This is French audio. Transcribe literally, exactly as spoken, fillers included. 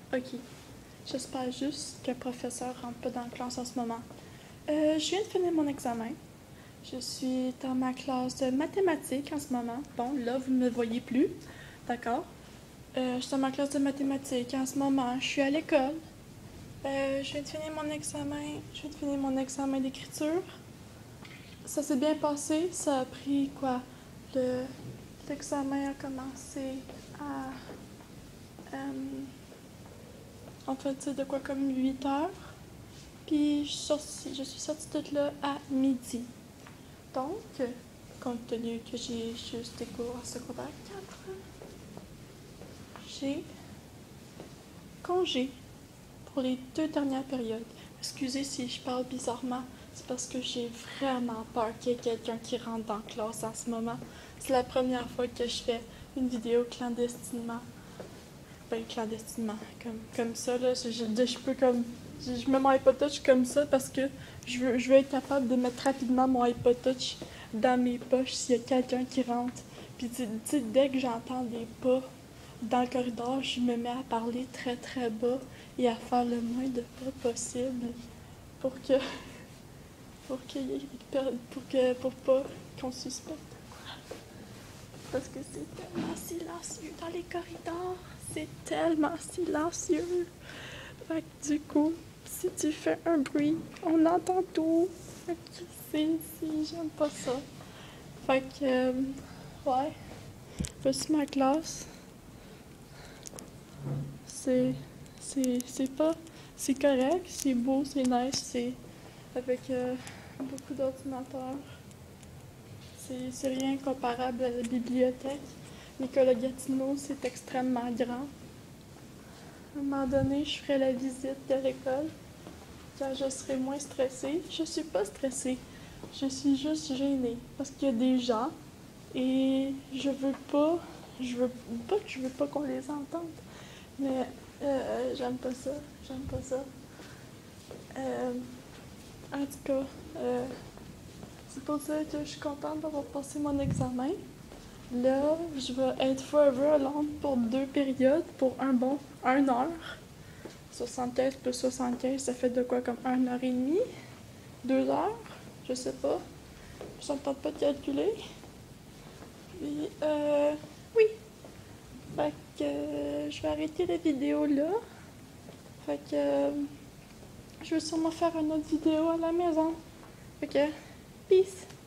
Ok. J'espère juste que le professeur rentre pas dans la classe en ce moment. Euh, je viens de finir mon examen. Je suis dans ma classe de mathématiques en ce moment. Bon, là, vous ne me voyez plus. D'accord. Euh, je suis dans ma classe de mathématiques en ce moment. Je suis à l'école. Euh, je viens de finir mon examen. Je viens de finir mon examen d'écriture. Ça s'est bien passé. Ça a pris quoi? Le, l'examen a commencé à... Euh, en fait, c'est de quoi comme huit heures. Puis je suis sortie, je suis sortie de là à midi. Donc, compte tenu que j'ai juste des cours en secondaire quatre, j'ai congé pour les deux dernières périodes. Excusez si je parle bizarrement, c'est parce que j'ai vraiment peur qu'il y ait quelqu'un qui rentre dans la classe en ce moment. C'est la première fois que je fais une vidéo clandestinement. Ben, clandestinement, comme, comme ça, là. Je, je, je peux comme... Je, je mets mon iPod Touch comme ça parce que je veux, je veux être capable de mettre rapidement mon iPod Touch dans mes poches s'il y a quelqu'un qui rentre. Puis, tu sais, dès que j'entends des pas dans le corridor, je me mets à parler très très bas et à faire le moins de pas possible pour que... pour que... pour que... pour pas qu'on suspecte. Parce que c'est tellement silencieux dans les corridors. C'est tellement silencieux. Fait que du coup, si tu fais un bruit, on entend tout. Fait que c'est, c'est, j'aime pas ça. Fait que, euh, ouais. Voici ma classe. C'est, c'est, c'est pas, c'est correct, c'est beau, c'est nice, c'est avec euh, beaucoup d'ordinateurs. C'est, c'est rien comparable à la bibliothèque. Nicolas Gatineau, c'est extrêmement grand. À un moment donné, je ferai la visite de l'école quand je serai moins stressée. Je suis pas stressée, je suis juste gênée parce qu'il y a des gens et je veux pas, je veux pas que je veux pas qu'on les entende, mais euh, j'aime pas ça, j'aime pas ça. Euh, en tout cas, euh, c'est pour ça que je suis contente d'avoir passé mon examen. Là, je vais être forever alone pour deux périodes, pour un bon une heure. soixante-quinze plus soixante-quinze, ça fait de quoi comme une heure et demie? Deux heures? Je sais pas. Je ne tente pas de calculer. Puis, euh, oui. Fait que euh, je vais arrêter la vidéo là. Fait que euh, je vais sûrement faire une autre vidéo à la maison. Fait que, peace!